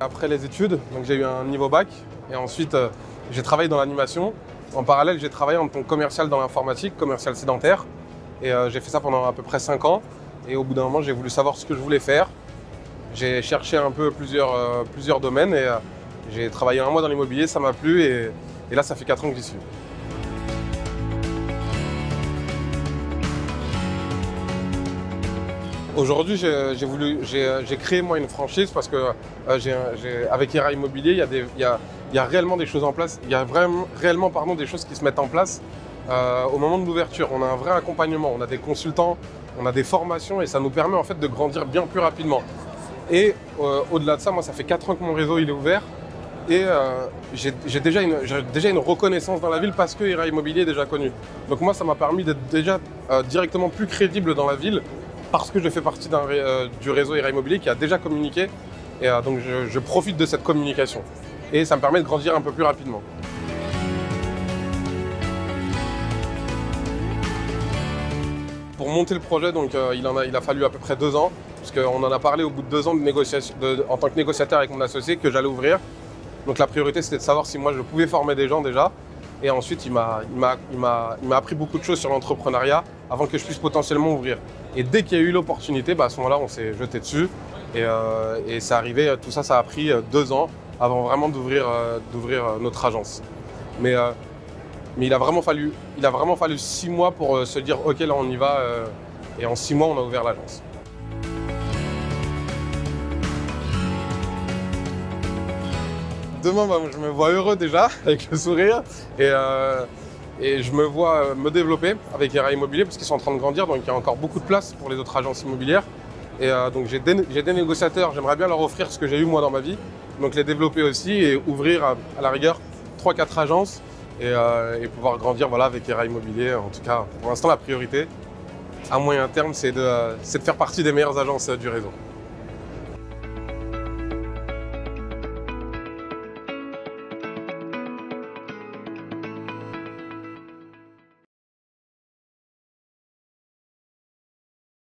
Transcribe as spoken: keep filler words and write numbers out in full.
Après les études, j'ai eu un niveau bac et ensuite euh, j'ai travaillé dans l'animation. En parallèle, j'ai travaillé en tant que commercial dans l'informatique, commercial sédentaire. Et euh, j'ai fait ça pendant à peu près cinq ans. Et au bout d'un moment, j'ai voulu savoir ce que je voulais faire. J'ai cherché un peu plusieurs, euh, plusieurs domaines et euh, j'ai travaillé un mois dans l'immobilier, ça m'a plu et, et là, ça fait quatre ans que j'y suis. Aujourd'hui, j'ai voulu, j'ai créé moi une franchise parce que euh, j'ai, avec Era Immobilier, il y, a des, il, y a, il y a réellement des choses en place. Il y a vraiment, réellement pardon, des choses qui se mettent en place euh, au moment de l'ouverture. On a un vrai accompagnement, on a des consultants, on a des formations et ça nous permet en fait de grandir bien plus rapidement. Et euh, au-delà de ça, moi, ça fait quatre ans que mon réseau il est ouvert et euh, j'ai déjà, déjà une reconnaissance dans la ville parce que Era Immobilier est déjà connu. Donc moi, ça m'a permis d'être déjà euh, directement plus crédible dans la ville, parce que je fais partie euh, du réseau Era Immobilier qui a déjà communiqué. Et euh, donc je, je profite de cette communication. Et ça me permet de grandir un peu plus rapidement. Pour monter le projet, donc, euh, il, en a, il a fallu à peu près deux ans. Parce qu'on en a parlé au bout de deux ans de négociation, de, en tant que négociateur avec mon associé que j'allais ouvrir. Donc la priorité, c'était de savoir si moi je pouvais former des gens déjà. Et ensuite, il m'a appris beaucoup de choses sur l'entrepreneuriat avant que je puisse potentiellement ouvrir. Et dès qu'il y a eu l'opportunité, bah à ce moment-là, on s'est jeté dessus. Et, euh, et c'est arrivé, tout ça, ça a pris deux ans avant vraiment d'ouvrir euh, d'ouvrir notre agence. Mais, euh, mais il, a vraiment fallu, il a vraiment fallu six mois pour euh, se dire « Ok, là, on y va euh, ». Et en six mois, on a ouvert l'agence. Demain, bah, je me vois heureux déjà, avec le sourire. Et, euh, et je me vois me développer avec Era Immobilier parce qu'ils sont en train de grandir, donc il y a encore beaucoup de place pour les autres agences immobilières. Et euh, donc j'ai des, des négociateurs, j'aimerais bien leur offrir ce que j'ai eu moi dans ma vie, donc les développer aussi et ouvrir à, à la rigueur trois quatre agences et, euh, et pouvoir grandir voilà, avec Era Immobilier. En tout cas, pour l'instant, la priorité à moyen terme, c'est de, c'est de faire partie des meilleures agences du réseau.